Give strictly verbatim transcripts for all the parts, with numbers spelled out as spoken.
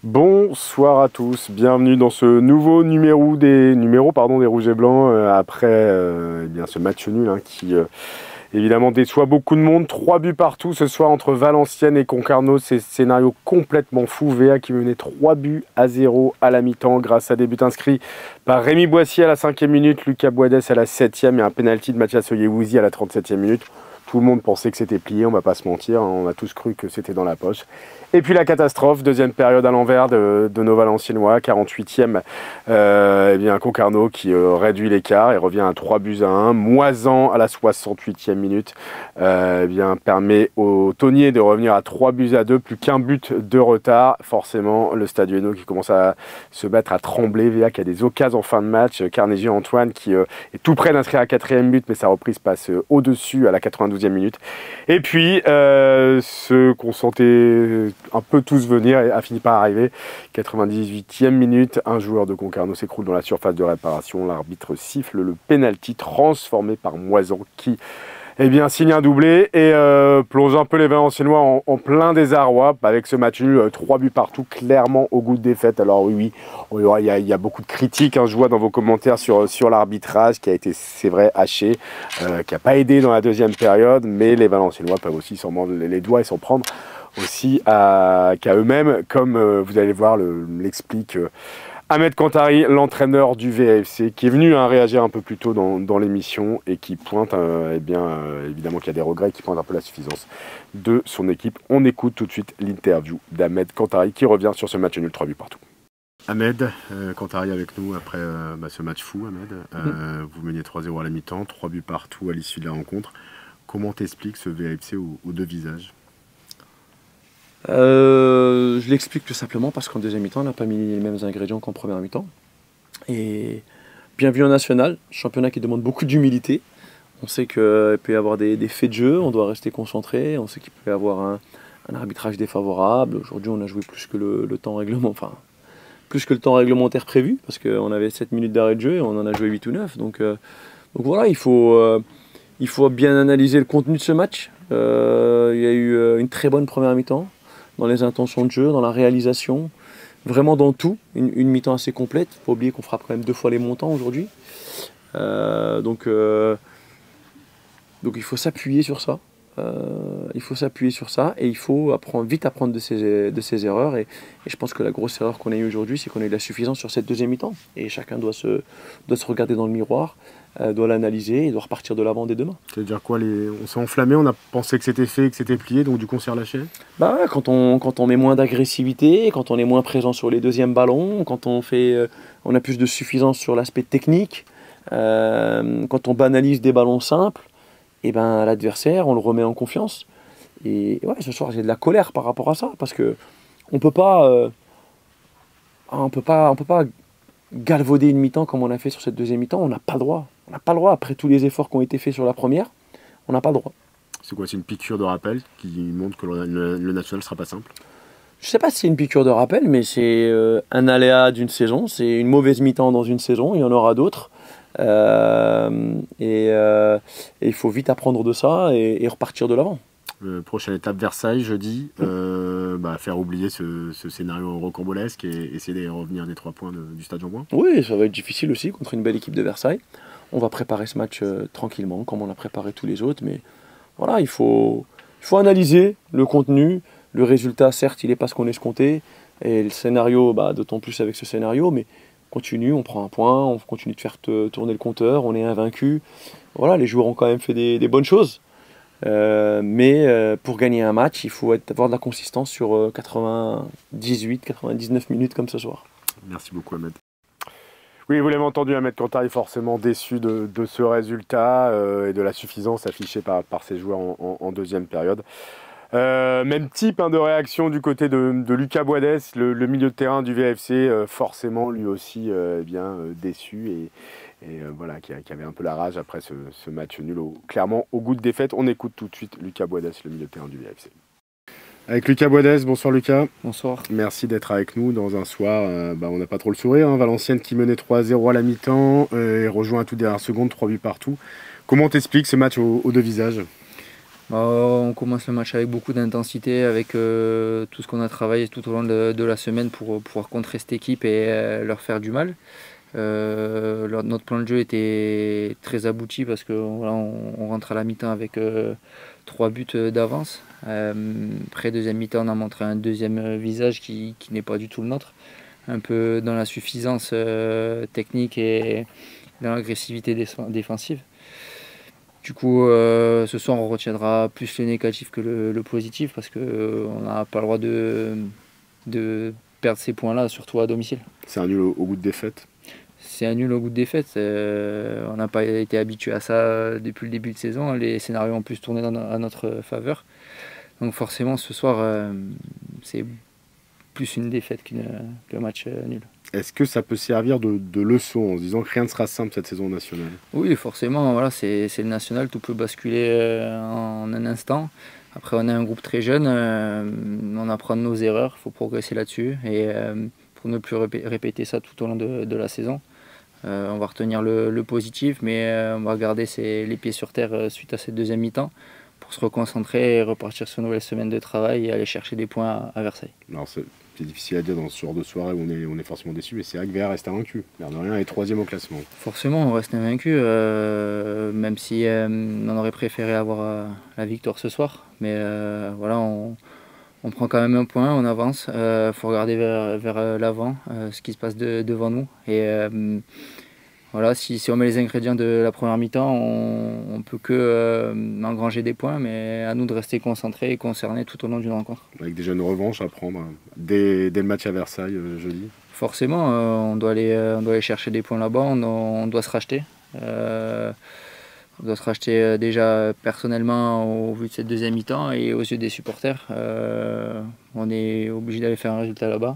Bonsoir à tous, bienvenue dans ce nouveau numéro des, numéro, pardon, des Rouges et Blancs euh, après euh, eh bien, ce match nul hein, qui euh, évidemment déçoit beaucoup de monde. Trois buts partout ce soir entre Valenciennes et Concarneau, c'est scénario complètement fou. V A qui menait trois buts à zéro à la mi-temps grâce à des buts inscrits par Rémi Boissier à la cinquième minute, Lucas Boadès à la septième et un penalty de Mathias Oyewuzi à la trente-septième minute. Tout le monde pensait que c'était plié, on va pas se mentir, hein, on a tous cru que c'était dans la poche. Et puis la catastrophe, deuxième période à l'envers de, de nos Valenciennois, quarante-huitième, euh, eh bien Concarneau qui euh, réduit l'écart et revient à trois buts à un. Moisan à la soixante-huitième minute euh, eh bien, permet aux Tonniers de revenir à trois buts à deux, plus qu'un but de retard. Forcément, le Stade Ueno qui commence à se battre, à trembler. V A qui a des occasions en fin de match. Carnegie Antoine qui euh, est tout près d'inscrire un quatrième but, mais sa reprise passe euh, au-dessus à la quatre-vingt-douzième minute. Et puis, euh, ce qu'on sentait un peu tous venir a fini par arriver. quatre-vingt-dix-huitième minute, un joueur de Concarneau s'écroule dans la surface de réparation. L'arbitre siffle le penalty transformé par Moisan qui eh bien, signe un doublé et euh, plonge un peu les Valenciennois en, en plein désarroi avec ce match nul, trois buts partout, clairement au goût de défaite. Alors oui, oui, il y a, il y a beaucoup de critiques, hein, je vois dans vos commentaires sur, sur l'arbitrage qui a été, c'est vrai, haché, euh, qui n'a pas aidé dans la deuxième période, mais les Valenciennois peuvent aussi s'en mordre les doigts et s'en prendre aussi à, qu'à eux-mêmes, comme euh, vous allez voir, le, l'explique euh, Ahmed Kantari, l'entraîneur du V A F C, qui est venu hein, réagir un peu plus tôt dans, dans l'émission et qui pointe, euh, eh bien, euh, évidemment qu'il y a des regrets, qui pointe un peu la suffisance de son équipe. On écoute tout de suite l'interview d'Ahmed Kantari qui revient sur ce match nul, trois buts partout. Ahmed, euh, Kantari avec nous après euh, bah, ce match fou, Ahmed. Euh, mmh. Vous meniez trois zéro à la mi-temps, trois buts partout à l'issue de la rencontre. Comment t'expliques ce V A F C aux, aux deux visages? Euh, je l'explique tout simplement parce qu'en deuxième mi-temps, on n'a pas mis les mêmes ingrédients qu'en première mi-temps. Et bien vu en national, championnat qui demande beaucoup d'humilité. On sait qu'il peut y avoir des, des faits de jeu, on doit rester concentré, on sait qu'il peut y avoir un, un arbitrage défavorable. Aujourd'hui, on a joué plus que le, le temps règlement, enfin, plus que le temps réglementaire prévu, parce qu'on avait sept minutes d'arrêt de jeu et on en a joué huit ou neuf. Donc, euh, donc voilà, il faut, euh, il faut bien analyser le contenu de ce match. Euh, il y a eu une très bonne première mi-temps, dans les intentions de jeu, dans la réalisation, vraiment dans tout, une, une mi-temps assez complète. Il ne faut pas oublier qu'on frappe quand même deux fois les montants aujourd'hui. Euh, donc, euh, donc il faut s'appuyer sur ça. Euh, il faut s'appuyer sur ça et il faut apprendre, vite apprendre de ses, de ses erreurs. Et, et je pense que la grosse erreur qu'on a eue aujourd'hui, c'est qu'on a eu de la suffisance sur cette deuxième mi-temps. Et chacun doit se, doit se regarder dans le miroir, euh, doit l'analyser et doit repartir de l'avant dès demain. C'est-à-dire quoi les... On s'est enflammé, on a pensé que c'était fait, que c'était plié, donc du coup on s'est relâché? Bah ouais, quand on, quand on met moins d'agressivité, quand on est moins présent sur les deuxièmes ballons, quand on, fait, euh, on a plus de suffisance sur l'aspect technique, euh, quand on banalise des ballons simples, et ben l'adversaire, on le remet en confiance. Et ouais, ce soir, j'ai de la colère par rapport à ça, parce que on peut pas, euh, on peut pas, on peut pas galvauder une mi-temps comme on a fait sur cette deuxième mi-temps. On n'a pas le droit. On n'a pas le droit après tous les efforts qui ont été faits sur la première. On n'a pas le droit. C'est quoi? C'est une piqûre de rappel qui montre que le, le, le national ne sera pas simple? Je sais pas si c'est une piqûre de rappel, mais c'est euh, un aléa d'une saison. C'est une mauvaise mi-temps dans une saison. Il y en aura d'autres. Euh, et, euh, et il faut vite apprendre de ça et, et repartir de l'avant. Euh, prochaine étape, Versailles, jeudi. Euh, bah, faire oublier ce, ce scénario rocambolesque et essayer de revenir des trois points de, du Stade Jean-Bouin. Oui, ça va être difficile aussi contre une belle équipe de Versailles. On va préparer ce match euh, tranquillement, comme on a préparé tous les autres. Mais voilà, il faut, il faut analyser le contenu. Le résultat, certes, il n'est pas ce qu'on escomptait. Et le scénario, bah, d'autant plus avec ce scénario. Mais continue, on prend un point, on continue de faire te, tourner le compteur, on est invaincu. Voilà, les joueurs ont quand même fait des, des bonnes choses. Euh, mais euh, pour gagner un match, il faut être, avoir de la consistance sur euh, quatre-vingt-dix-huit quatre-vingt-dix-neuf minutes comme ce soir. Merci beaucoup, Ahmed. Oui, vous l'avez entendu, Ahmed Kantari est forcément déçu de, de ce résultat euh, et de la suffisance affichée par, par ses joueurs en, en, en deuxième période. Euh, même type hein, de réaction du côté de, de Lucas Boadès, le, le milieu de terrain du V A F C, euh, forcément lui aussi euh, eh bien, euh, déçu et, et euh, voilà, qui, qui avait un peu la rage après ce, ce match nul, au, clairement au goût de défaite. On écoute tout de suite Lucas Boadès, le milieu de terrain du V A F C. Avec Lucas Boadès, bonsoir Lucas. Bonsoir. Merci d'être avec nous dans un soir, euh, bah, on n'a pas trop le sourire, hein, Valenciennes qui menait trois à zéro à la mi-temps euh, et rejoint à toute dernière seconde, trois buts partout. Comment t'expliques ce match aux, aux deux visages? Bah, on commence le match avec beaucoup d'intensité, avec euh, tout ce qu'on a travaillé tout au long de, de la semaine pour pouvoir contrer cette équipe et euh, leur faire du mal. Euh, leur- notre plan de jeu était très abouti parce que voilà, on, on rentre à la mi-temps avec euh, trois buts d'avance. Euh, après deuxième mi-temps, on a montré un deuxième visage qui, qui n'est pas du tout le nôtre, un peu dans la suffisance euh, technique et dans l'agressivité défensive. défensive. Du coup, euh, ce soir, on retiendra plus le négatif que le, le positif parce qu'on euh, n'a pas le droit de, de perdre ces points-là, surtout à domicile. C'est un nul au, au goût de défaite. C'est un nul au goût de défaite. Euh, on n'a pas été habitué à ça depuis le début de saison. Les scénarios ont plus tourné dans, à notre faveur. Donc forcément, ce soir, euh, c'est plus une défaite qu'une, qu'un match euh, nul. Est-ce que ça peut servir de, de leçon en se disant que rien ne sera simple cette saison nationale? Oui, forcément, voilà, c'est, c'est le national, tout peut basculer euh, en un instant. Après, on est un groupe très jeune, euh, on apprend de nos erreurs, il faut progresser là-dessus. Et euh, pour ne plus répé- répéter ça tout au long de, de la saison, euh, on va retenir le, le positif, mais euh, on va garder ses, les pieds sur terre euh, suite à cette deuxième mi-temps pour se reconcentrer et repartir sur une nouvelle semaine de travail et aller chercher des points à, à Versailles. Alors c'est c'est difficile à dire dans ce genre de soirée où on est, on est forcément déçu, mais c'est vrai que V A reste invaincu. L'air de rien est troisième au classement. Forcément, on reste invaincu, euh, même si euh, on aurait préféré avoir euh, la victoire ce soir. Mais euh, voilà, on, on prend quand même un point, on avance. Il euh, faut regarder vers, vers l'avant, euh, ce qui se passe de, devant nous. Et euh, voilà, si, si on met les ingrédients de la première mi-temps, on ne peut que euh, engranger des points, mais à nous de rester concentrés et concernés tout au long d'une rencontre. Avec déjà une revanche à prendre hein, dès, dès le match à Versailles euh, jeudi. Forcément, euh, on, doit aller, euh, on doit aller chercher des points là-bas, on, on doit se racheter. Euh, on doit se racheter euh, déjà personnellement au vu de cette deuxième mi-temps et aux yeux des supporters. Euh, on est obligé d'aller faire un résultat là-bas.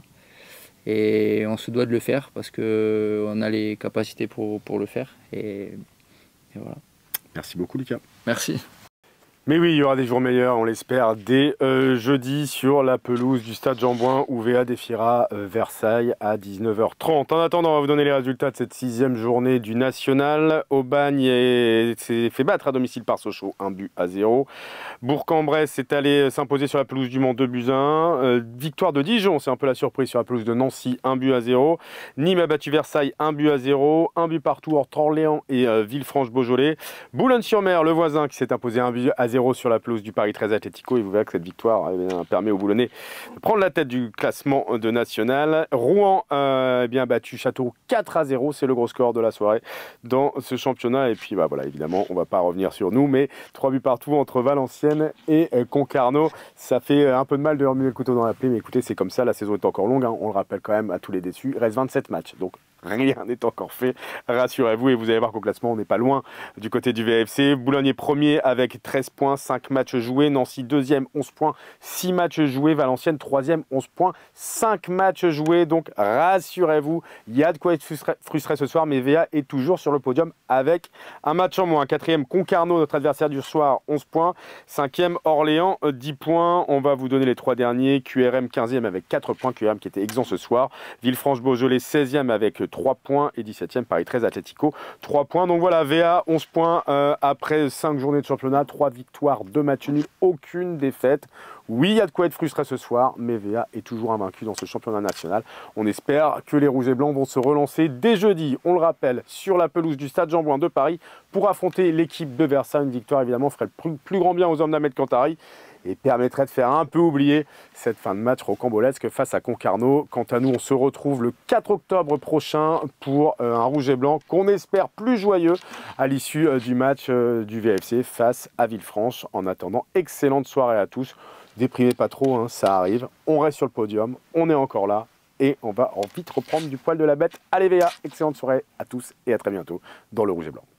Et on se doit de le faire parce qu'on a les capacités pour, pour le faire. Et, et voilà. Merci beaucoup Lucas. Merci. Mais oui, il y aura des jours meilleurs, on l'espère, dès euh, jeudi sur la pelouse du Stade Jean-Bouin où V A défiera euh, Versailles à dix-neuf heures trente. En attendant, on va vous donner les résultats de cette sixième journée du National. Aubagne s'est fait battre à domicile par Sochaux, un but à zéro. Bourg-en-Bresse s'est allé s'imposer sur la pelouse du Mans, deux buts à un. Euh, victoire de Dijon, c'est un peu la surprise sur la pelouse de Nancy, un but à zéro. Nîmes a battu Versailles, un but à zéro. Un but partout entre Orléans et euh, Villefranche-Beaujolais. Boulogne-sur-Mer, le voisin, qui s'est imposé un but à zéro sur la pelouse du Paris treize Atlético, et vous verrez que cette victoire eh bien, permet aux Boulonnais de prendre la tête du classement de National. Rouen euh, eh bien, a battu Châteauroux quatre à zéro, c'est le gros score de la soirée dans ce championnat. Et puis bah, voilà, évidemment, on ne va pas revenir sur nous, mais trois buts partout entre Valenciennes et euh, Concarneau. Ça fait un peu de mal de remuer le couteau dans la plaie, mais écoutez, c'est comme ça, la saison est encore longue, hein. On le rappelle quand même à tous les déçus. Il reste vingt-sept matchs, donc rien n'est encore fait, rassurez-vous, et vous allez voir qu'au classement, on n'est pas loin du côté du V F C. Boulogne est premier avec treize points, cinq matchs joués. Nancy deuxième, onze points, six matchs joués. Valenciennes troisième, onze points, cinq matchs joués. Donc rassurez-vous, il y a de quoi être frustré, frustré ce soir, mais V A est toujours sur le podium avec un match en moins. Quatrième, Concarneau, notre adversaire du soir, onze points. Cinquième, Orléans, dix points. On va vous donner les trois derniers. Q R M quinzième avec quatre points. Q R M qui était exempt ce soir. Villefranche-Beaujolais seizième avec trois points. Et dix-septième, Paris treize Atlético, trois points. Donc voilà, V A, onze points euh, après cinq journées de championnat, trois victoires, deux matchs nuls, aucune défaite. Oui, il y a de quoi être frustré ce soir, mais V A est toujours invaincu dans ce championnat national. On espère que les Rouges et Blancs vont se relancer dès jeudi, on le rappelle, sur la pelouse du Stade Jean-Bouin de Paris pour affronter l'équipe de Versailles. Une victoire, évidemment, ferait le plus, plus grand bien aux hommes d'Ahmed Kantari et permettrait de faire un peu oublier cette fin de match rocambolesque face à Concarneau. Quant à nous, on se retrouve le quatre octobre prochain pour euh, un Rouge et Blanc qu'on espère plus joyeux à l'issue euh, du match euh, du V F C face à Villefranche. En attendant, excellente soirée à tous. Déprimez pas trop, hein, ça arrive. On reste sur le podium, on est encore là et on va vite reprendre du poil de la bête. Allez V A, excellente soirée à tous et à très bientôt dans le Rouge et Blanc.